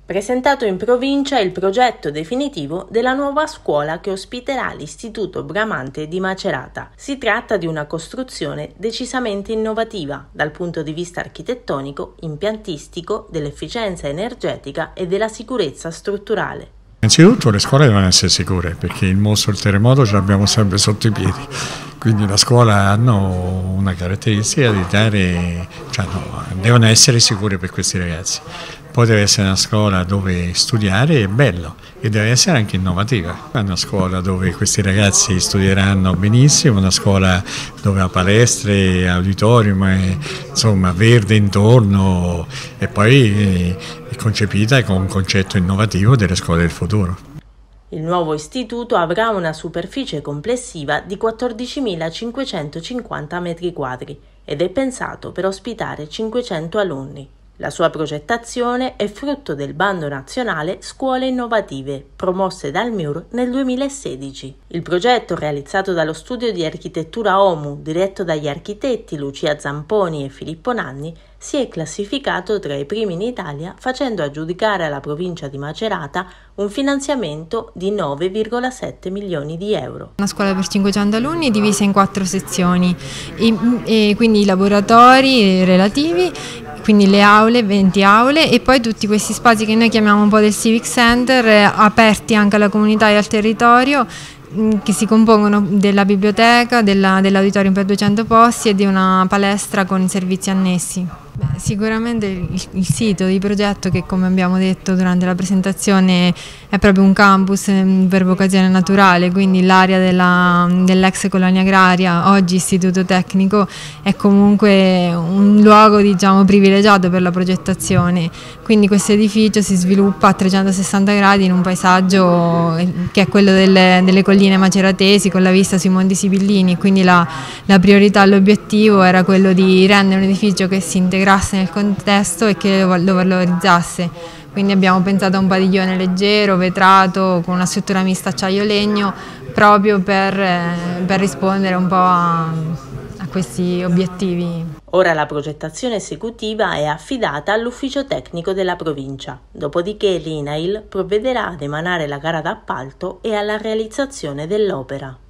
Presentato in provincia il progetto definitivo della nuova scuola che ospiterà l'Istituto Bramante di Macerata. Si tratta di una costruzione decisamente innovativa dal punto di vista architettonico, impiantistico, dell'efficienza energetica e della sicurezza strutturale. Innanzitutto le scuole devono essere sicure, perché il mostro, il terremoto ce l'abbiamo sempre sotto i piedi, quindi le scuole hanno una caratteristica di devono essere sicure per questi ragazzi. Poi deve essere una scuola dove studiare è bello e deve essere anche innovativa. È una scuola dove questi ragazzi studieranno benissimo, una scuola dove ha palestre, auditorium, insomma verde intorno, e poi è concepita con un concetto innovativo delle scuole del futuro. Il nuovo istituto avrà una superficie complessiva di 14.550 m² ed è pensato per ospitare 500 alunni. La sua progettazione è frutto del bando nazionale Scuole Innovative, promosse dal MIUR nel 2016. Il progetto, realizzato dallo studio di architettura OMU, diretto dagli architetti Lucia Zamponi e Filippo Nanni, si è classificato tra i primi in Italia, facendo aggiudicare alla provincia di Macerata un finanziamento di 9,7 milioni di euro. Una scuola per 500 alunni divisa in 4 sezioni, e quindi i laboratori relativi, quindi le aule, 20 aule, e poi tutti questi spazi che noi chiamiamo un po' del Civic Center, aperti anche alla comunità e al territorio, che si compongono della biblioteca, dell'auditorium per 200 posti e di una palestra con servizi annessi. Sicuramente il sito di progetto, che come abbiamo detto durante la presentazione è proprio un campus per vocazione naturale, quindi l'area dell'ex colonia agraria, oggi istituto tecnico, è comunque un luogo privilegiato per la progettazione. Quindi questo edificio si sviluppa a 360 gradi in un paesaggio che è quello delle colline maceratesi, con la vista sui Monti Sibillini, quindi la priorità, l'obiettivo era quello di rendere un edificio che si integrasse nel contesto e che lo valorizzasse. Quindi abbiamo pensato a un padiglione leggero, vetrato, con una struttura mista acciaio-legno, proprio per rispondere un po' a questi obiettivi. Ora la progettazione esecutiva è affidata all'ufficio tecnico della provincia, dopodiché l'INAIL provvederà ad emanare la gara d'appalto e alla realizzazione dell'opera.